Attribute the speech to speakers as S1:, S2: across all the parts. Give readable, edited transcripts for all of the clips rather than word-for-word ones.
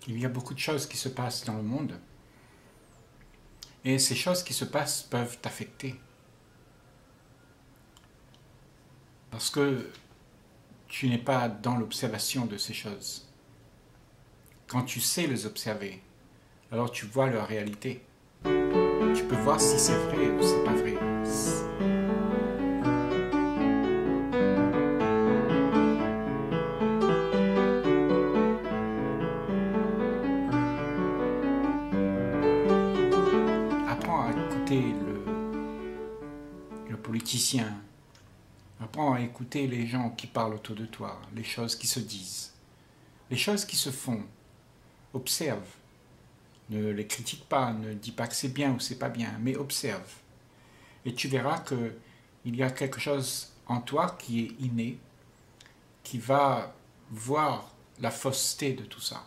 S1: Il y a beaucoup de choses qui se passent dans le monde et ces choses qui se passent peuvent t'affecter parce que tu n'es pas dans l'observation de ces choses. Quand tu sais les observer, alors tu vois leur réalité. Tu peux voir si c'est vrai ou c'est pas vrai. Apprends à écouter le politicien. Apprends à écouter les gens qui parlent autour de toi, les choses qui se disent, les choses qui se font. Observe. Ne les critique pas, ne dis pas que c'est bien ou c'est pas bien, mais observe. Et tu verras qu'il y a quelque chose en toi qui est inné, qui va voir la fausseté de tout ça.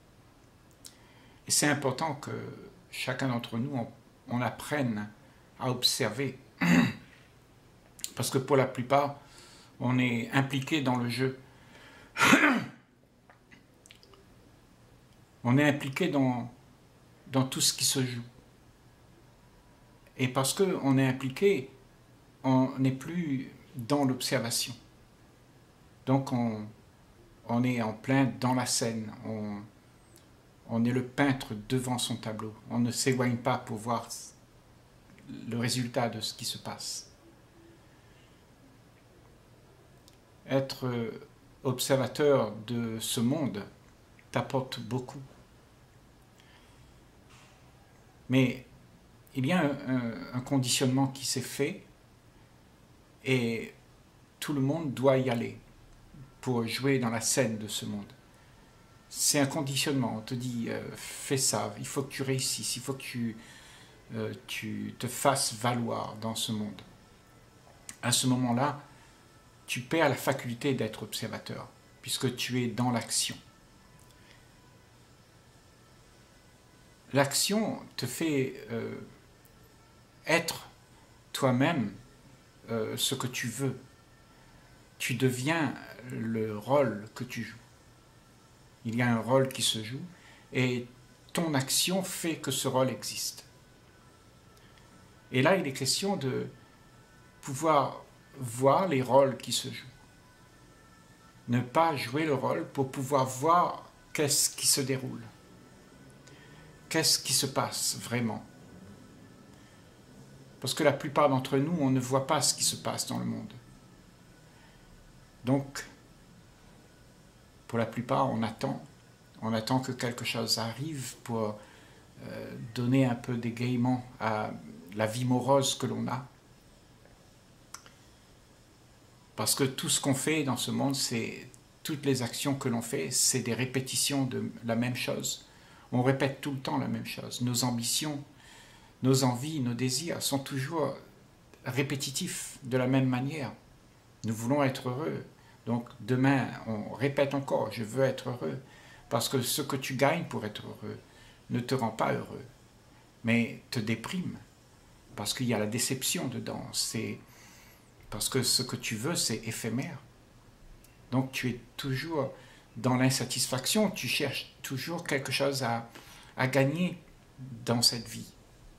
S1: Et c'est important que chacun d'entre nous, on apprenne à observer. Parce que pour la plupart, on est impliqué dans le jeu. On est impliqué dans tout ce qui se joue. Et parce qu'on est impliqué, on n'est plus dans l'observation. Donc on est en plein dans la scène. On est le peintre devant son tableau. On ne s'éloigne pas pour voir le résultat de ce qui se passe. Être observateur de ce monde t'apporte beaucoup. Mais il y a un conditionnement qui s'est fait et tout le monde doit y aller pour jouer dans la scène de ce monde. C'est un conditionnement, on te dit fais ça, il faut que tu réussisses, il faut que tu te fasses valoir dans ce monde. À ce moment-là, tu perds la faculté d'être observateur, puisque tu es dans l'action. L'action te fait être toi-même ce que tu veux. Tu deviens le rôle que tu joues. Il y a un rôle qui se joue et ton action fait que ce rôle existe. Et là, il est question de pouvoir voir les rôles qui se jouent. Ne pas jouer le rôle pour pouvoir voir qu'est-ce qui se déroule. Qu'est-ce qui se passe vraiment? Parce que la plupart d'entre nous, on ne voit pas ce qui se passe dans le monde. Donc, pour la plupart, on attend que quelque chose arrive pour donner un peu d'égaiement à la vie morose que l'on a. Parce que tout ce qu'on fait dans ce monde, toutes les actions que l'on fait, c'est des répétitions de la même chose. On répète tout le temps la même chose. Nos ambitions, nos envies, nos désirs sont toujours répétitifs de la même manière. Nous voulons être heureux. Donc demain, on répète encore, je veux être heureux. Parce que ce que tu gagnes pour être heureux ne te rend pas heureux, mais te déprime. Parce qu'il y a la déception dedans. Parce que ce que tu veux, c'est éphémère. Donc tu es toujours dans l'insatisfaction, tu cherches toujours quelque chose à gagner dans cette vie.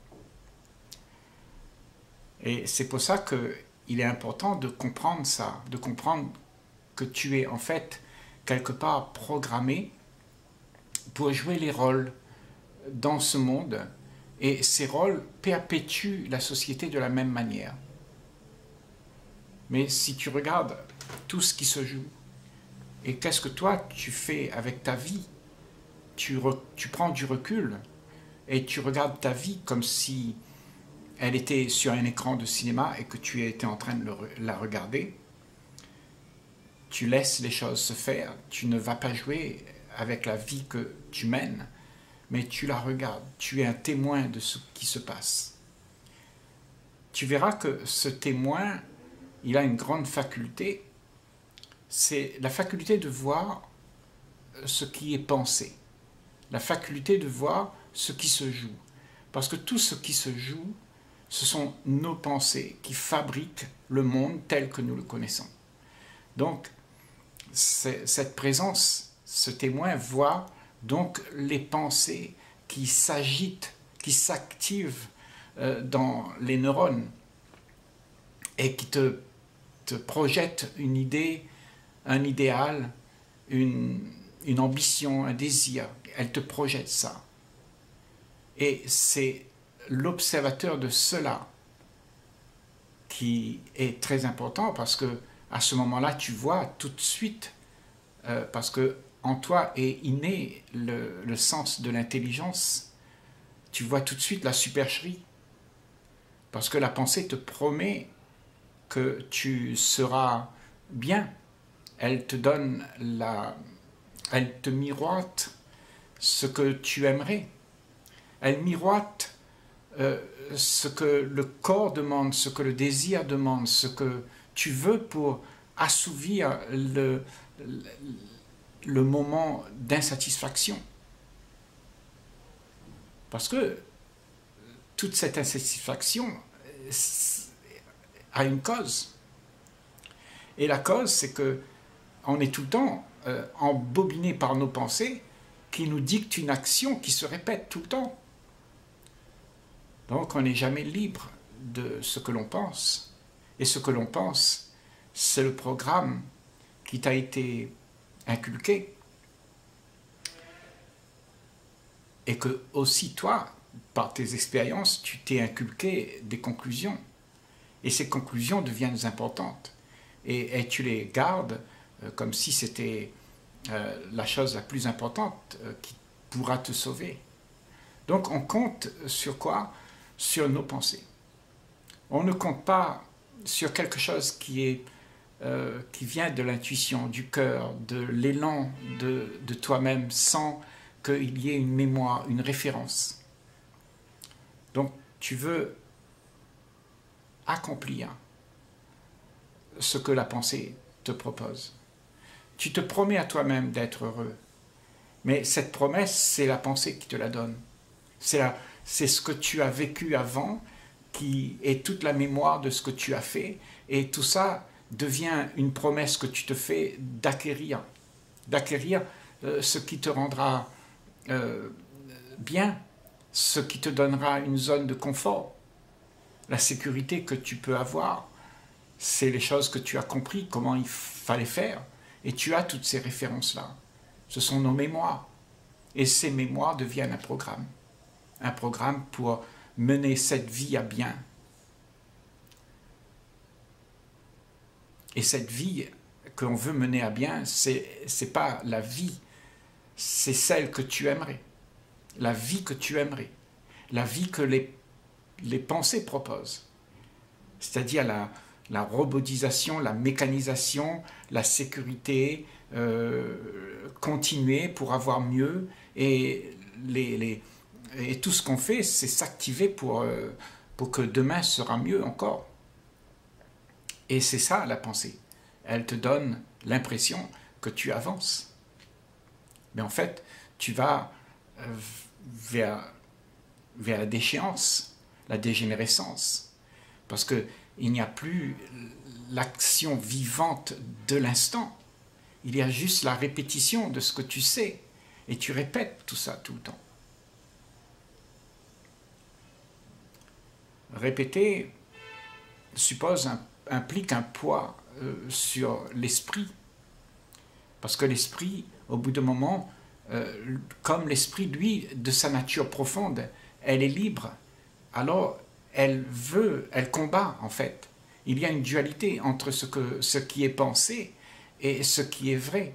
S1: Et c'est pour ça qu'il est important de comprendre ça, de comprendre que tu es en fait quelque part programmé pour jouer les rôles dans ce monde, et ces rôles perpétuent la société de la même manière. Mais si tu regardes tout ce qui se joue, et qu'est-ce que toi tu fais avec ta vie, tu prends du recul et tu regardes ta vie comme si elle était sur un écran de cinéma et que tu étais en train de la regarder. Tu laisses les choses se faire, tu ne vas pas jouer avec la vie que tu mènes, mais tu la regardes, tu es un témoin de ce qui se passe. Tu verras que ce témoin, il a une grande faculté, c'est la faculté de voir ce qui est pensé, la faculté de voir ce qui se joue. Parce que tout ce qui se joue, ce sont nos pensées qui fabriquent le monde tel que nous le connaissons. Donc, cette présence, ce témoin voit Donc les pensées qui s'agitent, qui s'activent dans les neurones et qui te projettent une idée, un idéal, une ambition, un désir, elles te projettent ça. Et c'est l'observateur de cela qui est très important, parce que à ce moment-là, tu vois tout de suite, parce que en toi est inné le sens de l'intelligence, tu vois tout de suite la supercherie, parce que la pensée te promet que tu seras bien. Elle te donne elle te miroite ce que tu aimerais. Elle miroite ce que le corps demande, ce que le désir demande, ce que tu veux pour assouvir le moment d'insatisfaction. Parce que toute cette insatisfaction a une cause. Et la cause, c'est que on est tout le temps embobiné par nos pensées qui nous dictent une action qui se répète tout le temps. Donc on n'est jamais libre de ce que l'on pense. Et ce que l'on pense, c'est le programme qui t'a été inculqué. Et que aussi toi, par tes expériences, tu t'es inculqué des conclusions. Et ces conclusions deviennent importantes. Et tu les gardes comme si c'était la chose la plus importante qui pourra te sauver. Donc on compte sur quoi? Sur nos pensées. On ne compte pas sur quelque chose qui vient de l'intuition, du cœur, de l'élan de toi-même, sans qu'il y ait une mémoire, une référence. Donc tu veux accomplir ce que la pensée te propose. Tu te promets à toi-même d'être heureux, mais cette promesse, c'est la pensée qui te la donne. C'est ce que tu as vécu avant, qui est toute la mémoire de ce que tu as fait, et tout ça devient une promesse que tu te fais d'acquérir ce qui te rendra bien, ce qui te donnera une zone de confort. La sécurité que tu peux avoir, c'est les choses que tu as compris, comment il fallait faire, et tu as toutes ces références-là. Ce sont nos mémoires, et ces mémoires deviennent un programme pour mener cette vie à bien. Et cette vie qu'on veut mener à bien, c'est pas la vie, c'est celle que tu aimerais, la vie que tu aimerais, la vie que les pensées proposent, c'est-à-dire la robotisation, la mécanisation, la sécurité, continuer pour avoir mieux, et tout ce qu'on fait, c'est s'activer pour que demain sera mieux encore. Et c'est ça la pensée. Elle te donne l'impression que tu avances. Mais en fait, tu vas vers la déchéance, la dégénérescence. Parce qu'il n'y a plus l'action vivante de l'instant. Il y a juste la répétition de ce que tu sais. Et tu répètes tout ça tout le temps. Répéter implique un poids sur l'esprit. Parce que l'esprit, au bout d'un moment, comme l'esprit, lui, de sa nature profonde, elle est libre. Alors, elle combat, en fait. Il y a une dualité entre ce qui est pensé et ce qui est vrai.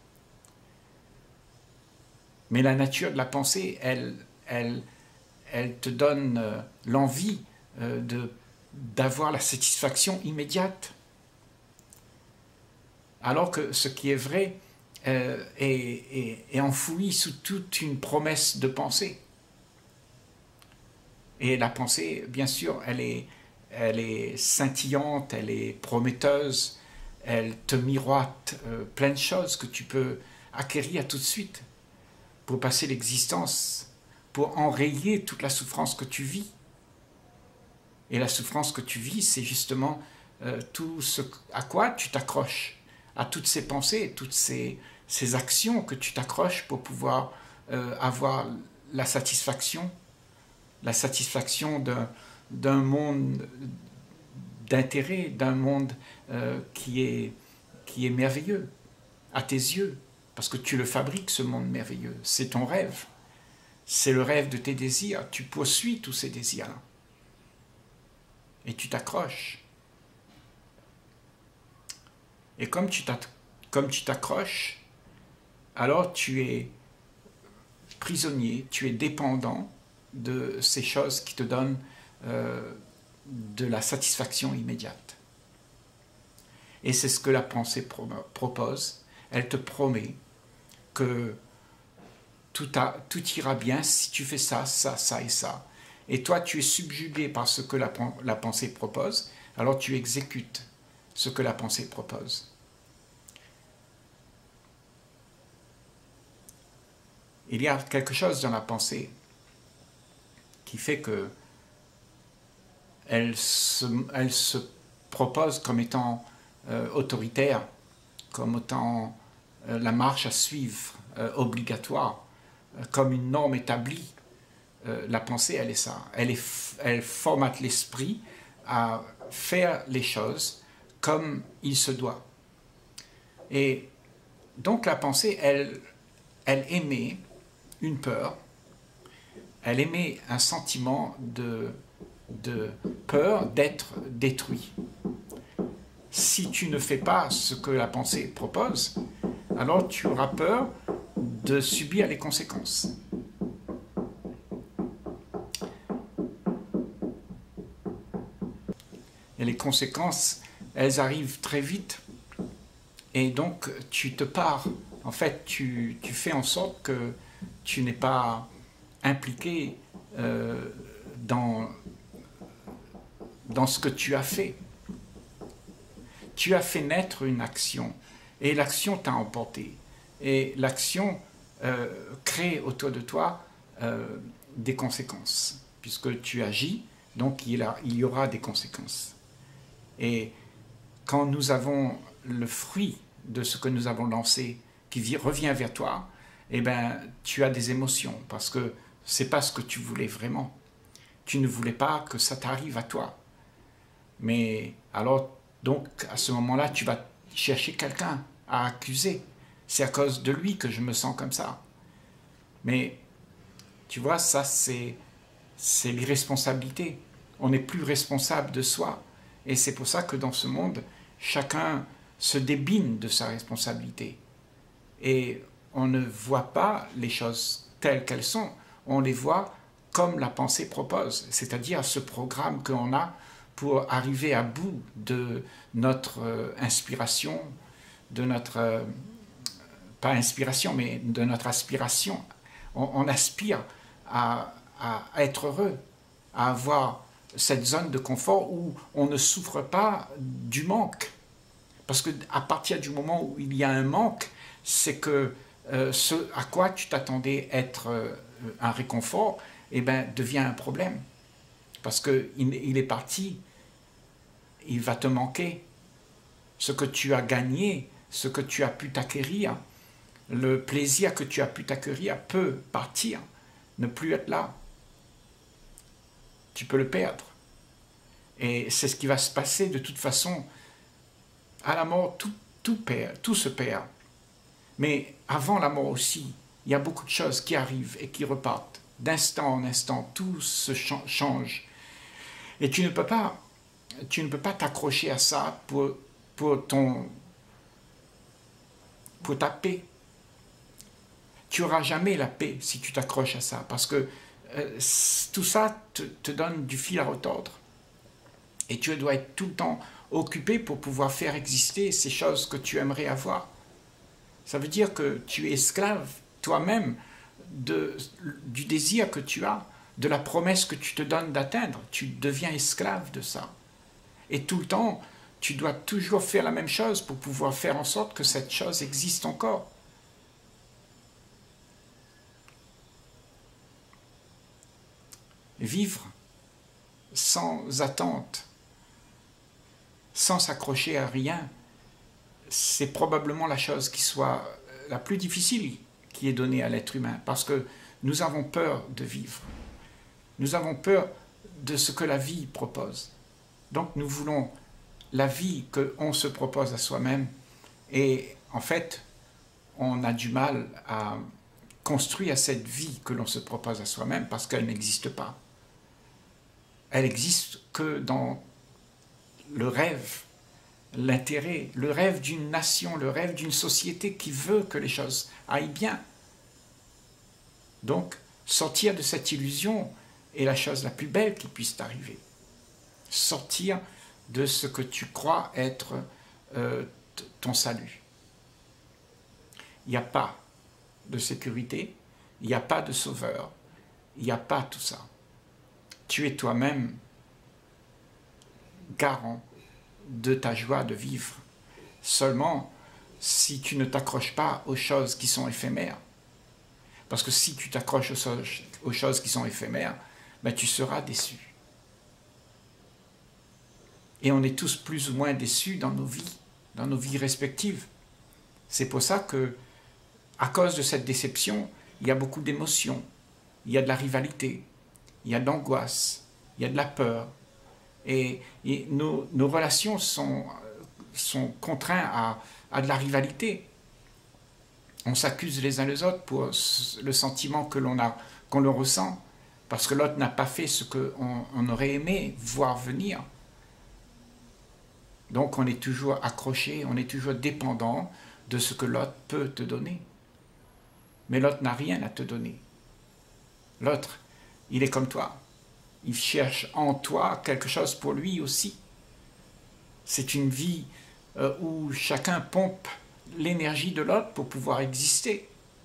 S1: Mais la nature de la pensée, elle te donne l'envie d'avoir la satisfaction immédiate. Alors que ce qui est vrai est enfoui sous toute une promesse de pensée. Et la pensée, bien sûr, elle est scintillante, elle est prometteuse, elle te miroite plein de choses que tu peux acquérir tout de suite pour passer l'existence, pour enrayer toute la souffrance que tu vis. Et la souffrance que tu vis, c'est justement tout ce à quoi tu t'accroches, à toutes ces pensées, toutes ces actions que tu t'accroches pour pouvoir avoir la satisfaction d'un monde d'intérêt, d'un monde qui est merveilleux à tes yeux, parce que tu le fabriques, ce monde merveilleux. C'est ton rêve. C'est le rêve de tes désirs. Tu poursuis tous ces désirs-là. Et tu t'accroches. Et comme tu t'accroches, alors tu es prisonnier, tu es dépendant de ces choses qui te donnent de la satisfaction immédiate. Et c'est ce que la pensée propose. Elle te promet que tout ira bien si tu fais ça, ça, ça et ça. Et toi, tu es subjugué par ce que la pensée propose, alors tu exécutes ce que la pensée propose. Il y a quelque chose dans la pensée qui fait que elle se propose comme étant autoritaire, comme étant la marche à suivre, obligatoire, comme une norme établie. La pensée, elle est ça. Elle formate l'esprit à faire les choses comme il se doit. Et donc la pensée, elle émet une peur, elle émet un sentiment de peur d'être détruit. Si tu ne fais pas ce que la pensée propose, alors tu auras peur de subir les conséquences. Et les conséquences, elles arrivent très vite. Et donc, tu te pars. En fait, tu fais en sorte que tu n'es pas impliqué dans ce que tu as fait. Tu as fait naître une action et l'action t'a emporté. Et l'action crée autour de toi des conséquences. Puisque tu agis, donc il y aura des conséquences. Et quand nous avons le fruit de ce que nous avons lancé qui revient vers toi, eh ben, tu as des émotions parce que c'est pas ce que tu voulais vraiment. Tu ne voulais pas que ça t'arrive à toi. Mais alors, donc, à ce moment-là, tu vas chercher quelqu'un à accuser. C'est à cause de lui que je me sens comme ça. Mais, tu vois, ça, c'est l'irresponsabilité. On n'est plus responsable de soi. Et c'est pour ça que dans ce monde, chacun se débine de sa responsabilité. Et on ne voit pas les choses telles qu'elles sont. On les voit comme la pensée propose, c'est-à-dire ce programme qu'on a pour arriver à bout de notre inspiration, de notre, pas inspiration, mais de notre aspiration. On aspire à être heureux, à avoir cette zone de confort où on ne souffre pas du manque. Parce qu'à partir du moment où il y a un manque, c'est que ce à quoi tu t'attendais être un réconfort, eh ben, devient un problème. Parce qu'il est parti, il va te manquer. Ce que tu as gagné, ce que tu as pu t'acquérir, le plaisir que tu as pu t'acquérir peut partir, ne plus être là. Tu peux le perdre. Et c'est ce qui va se passer de toute façon. À la mort, tout se perd. Mais avant la mort aussi, il y a beaucoup de choses qui arrivent et qui repartent. D'instant en instant, tout se change. Et tu ne peux pas t'accrocher à ça pour ta paix. Tu n'auras jamais la paix si tu t'accroches à ça, parce que tout ça te donne du fil à retordre. Et tu dois être tout le temps occupé pour pouvoir faire exister ces choses que tu aimerais avoir. Ça veut dire que tu es esclave toi-même du désir que tu as, de la promesse que tu te donnes d'atteindre. Tu deviens esclave de ça. Et tout le temps, tu dois toujours faire la même chose pour pouvoir faire en sorte que cette chose existe encore. Vivre sans attente, sans s'accrocher à rien, c'est probablement la chose qui soit la plus difficile qui est donné à l'être humain, parce que nous avons peur de vivre. Nous avons peur de ce que la vie propose. Donc nous voulons la vie qu'on se propose à soi-même, et en fait, on a du mal à construire cette vie que l'on se propose à soi-même parce qu'elle n'existe pas. Elle n'existe que dans le rêve, l'intérêt, le rêve d'une nation, le rêve d'une société qui veut que les choses aillent bien. Donc, sortir de cette illusion est la chose la plus belle qui puisse t'arriver. Sortir de ce que tu crois être ton salut. Il n'y a pas de sécurité, il n'y a pas de sauveur, il n'y a pas tout ça. Tu es toi-même garant de ta joie de vivre. Seulement, si tu ne t'accroches pas aux choses qui sont éphémères, parce que si tu t'accroches aux choses qui sont éphémères, ben tu seras déçu. Et on est tous plus ou moins déçus dans nos vies respectives. C'est pour ça que, à cause de cette déception, il y a beaucoup d'émotions, il y a de la rivalité, il y a de l'angoisse, il y a de la peur. Et nos relations sont contraintes à de la rivalité. On s'accuse les uns les autres pour le sentiment qu'on le ressent, parce que l'autre n'a pas fait ce qu'on aurait aimé voir venir. Donc on est toujours accroché, on est toujours dépendant de ce que l'autre peut te donner. Mais l'autre n'a rien à te donner. L'autre, il est comme toi. Il cherche en toi quelque chose pour lui aussi. C'est une vie où chacun pompe l'énergie de l'autre pour pouvoir exister.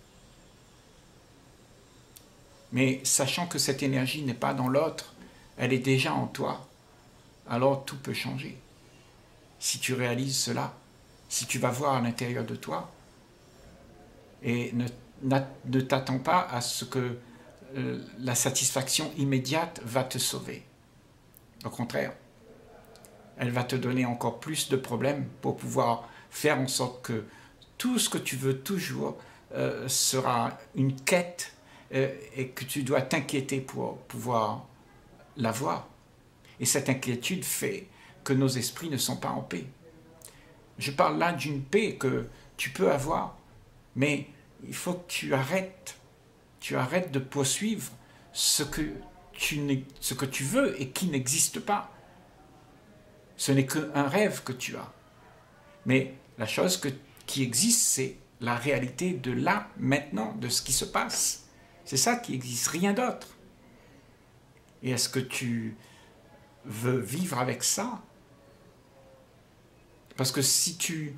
S1: Mais sachant que cette énergie n'est pas dans l'autre, elle est déjà en toi, alors tout peut changer. Si tu réalises cela, si tu vas voir à l'intérieur de toi, et ne t'attends pas à ce que la satisfaction immédiate va te sauver. Au contraire, elle va te donner encore plus de problèmes pour pouvoir faire en sorte que tout ce que tu veux toujours sera une quête et que tu dois t'inquiéter pour pouvoir l'avoir. Et cette inquiétude fait que nos esprits ne sont pas en paix. Je parle là d'une paix que tu peux avoir, mais il faut que tu arrêtes de poursuivre ce que tu veux et qui n'existe pas. Ce n'est qu'un rêve que tu as. Mais la chose qui existe, c'est la réalité de là, maintenant, de ce qui se passe. C'est ça qui existe, rien d'autre. Et est-ce que tu veux vivre avec ça? Parce que si tu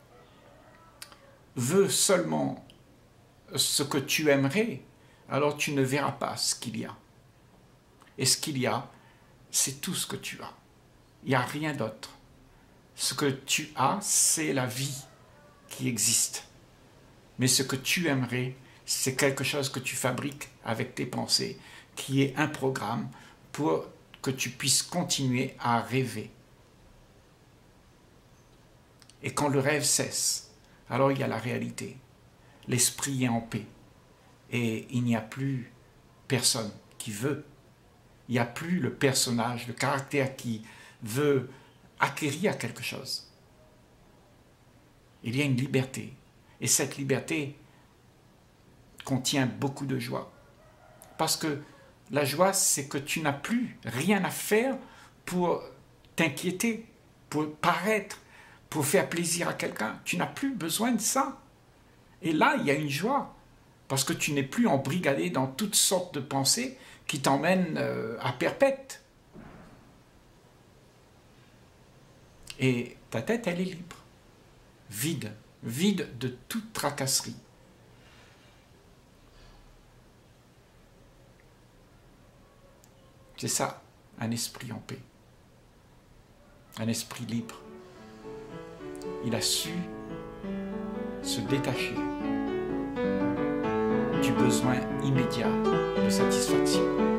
S1: veux seulement ce que tu aimerais, alors tu ne verras pas ce qu'il y a. Et ce qu'il y a, c'est tout ce que tu as. Il n'y a rien d'autre. Ce que tu as, c'est la vie qui existe. Mais ce que tu aimerais, c'est quelque chose que tu fabriques avec tes pensées, qui est un programme pour que tu puisses continuer à rêver. Et quand le rêve cesse, alors il y a la réalité. L'esprit est en paix. Et il n'y a plus personne qui veut. Il n'y a plus le personnage, le caractère qui veut acquérir quelque chose. Il y a une liberté. Et cette liberté contient beaucoup de joie. Parce que la joie, c'est que tu n'as plus rien à faire pour t'inquiéter, pour paraître, pour faire plaisir à quelqu'un. Tu n'as plus besoin de ça. Et là, il y a une joie. Parce que tu n'es plus embrigadé dans toutes sortes de pensées qui t'emmènent à perpète. Et ta tête, elle est libre. Vide de toute tracasserie. C'est ça, un esprit en paix. Un esprit libre. Il a su se détacher du besoin immédiat de satisfaction.